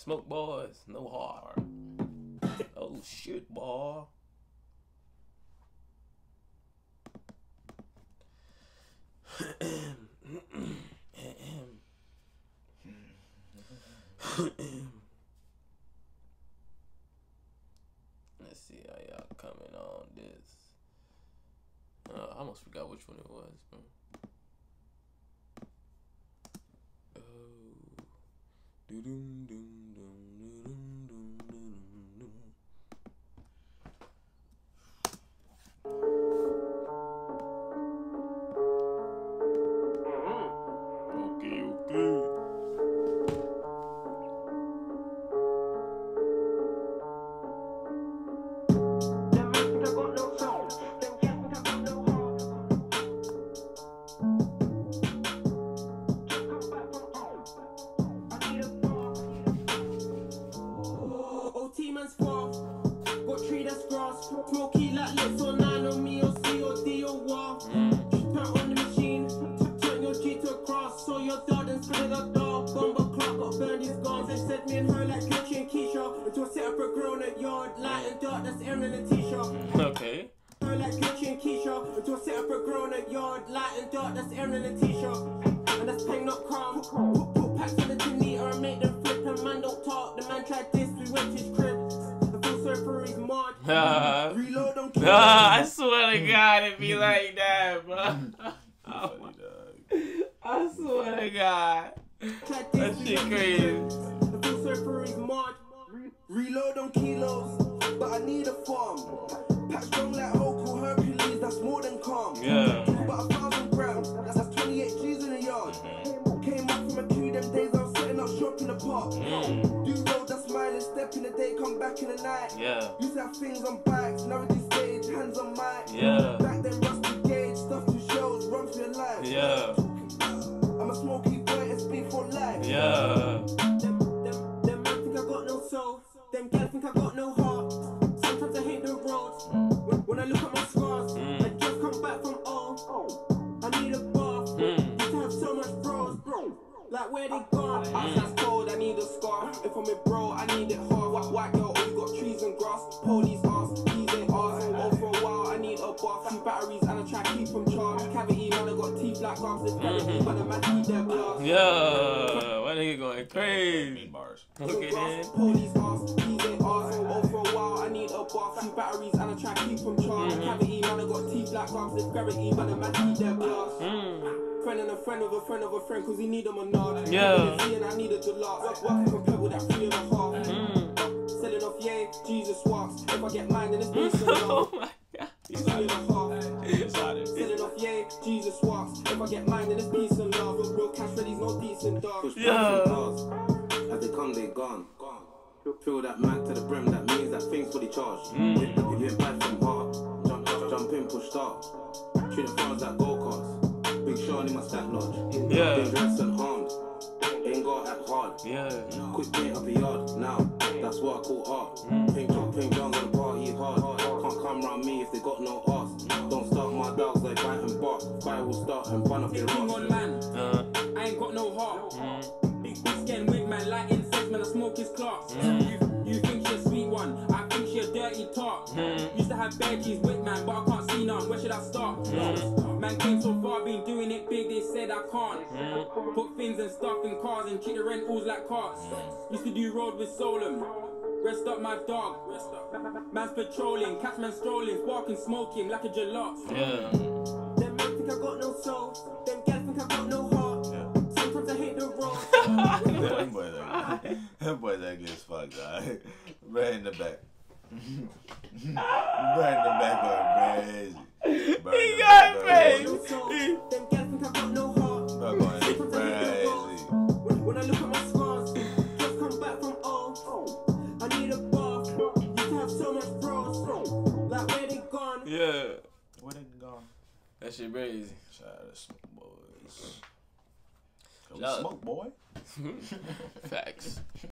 Smokeboys, no heart. Oh shit, boy. Let's see how y'all coming on this. I almost forgot which one it was, bro. Got tree that's grass, smoky like lips or 9 on me or C or D or WAR. Turn on the machine, turn your G to a cross. So your dog and split the door. Bomber clock got burned his guns. They said me and her like Gucci and Keisha. Until I set up a grown at yard, light and dark, that's Erin and Letitia. Okay. Her like Gucci and Keisha. Until I set up a grown at yard, light and dark, that's Erin and Letitia. And that's paying not calm. Put packs on the Janita and make them flip. And man don't talk, the man tried this, we went to his crib. Reload on I swear to God it be like that, bro. I swear to God. That shit crazy. Reload on kilos, but I need a farm. Pack strong like Hoku Hercules, that's more than calm. Yeah. About 1,000 grams, that's 28 G's in a yard. Came up from a queue them days, I was setting up shop in the park. Do road, that's mine, step in the day, come back in the night. Yeah. Used to have things on bikes, now this stage, hands on mic. Yeah. Back then, rusty gauge, stuff to shows, run for your life. Yeah. I'm a smoky boy, SB for life. Yeah. Them man think I got no soul. Them gal think I got no heart. Sometimes I hate the roads. When I look at my scars, I just come back from all. I need a bath. Used to have so much bros. Like where they gone? Outside's cold, I need a scarf. If I'm with bro, I need it hard. White girl, oh you got trees and grass. Police ass, these ain't ours. Oh for a while, I need a bath. 2 batteries and I try to keep them charged. Cavity, man, I got teeth like arms. This cavity, but the man keep their glass. Yeah, why nigga going crazy? Bars. Okay then. Police ass, these ain't ours. Oh for a while, I need a bath. 2 batteries and I try to keep them charged. Cavity, man, I got teeth like arms. This gravity, but the man keep their glass. Friend and a friend of a friend of a friend, cause he need them or not. Yeah. And I needed to last. Working from Pebble, that 3.5. Selling off, yeah, Jesus walks. If I get mine, then it's decent. Oh my God. 3.5. Selling off, yeah, Jesus walks. If I get mine, then it's peace and love. Real cash ready's no decent dog. Yeah. As they come, they gone. Fill that man to the brim, that means that things fully charged. If you been bad from heart, jump in, push start. Treat the farms like go-karts. Big Sean in my stack lodge. Yeah. Dangerous and armed. Ain't got to act hard. Yeah. Quick paint up a yard. Now, that's what I call art. Pink John gonna party hard. Can't come round me if they got no arse. Don't start my dogs, they bite and bark. Fire will start and run up your King on man, I ain't got no heart. Big skin wig man, like incense man, I smoke his class. You think she a sweet one, I think she a dirty tart. Used to have veggies with man, but I can't see none, where should I start? Man came so far, been doing it big, they said I can't. Put things and stuff in cars and treat the rentals like carts. Used to do road with Solom. Rest up my dog. Man's patrolling, catch man strolling, sparking, smoking like a gelato. Yeah. Them man think I got no soul. Them gal think I got no heart. Sometimes I hate the road. That boy that good as fuck, dog. Right in the back. Right in the back of crazy. He got crazy. Them gal think I got no heart. Sometimes I hate the road. When I look at my scars, just come back from all. I need a bath. Used to have so much bros. Like where they gone? Yeah. Where they gone? That shit crazy. Shout out to Smokeboys. Shout out. Smoke boy. Facts.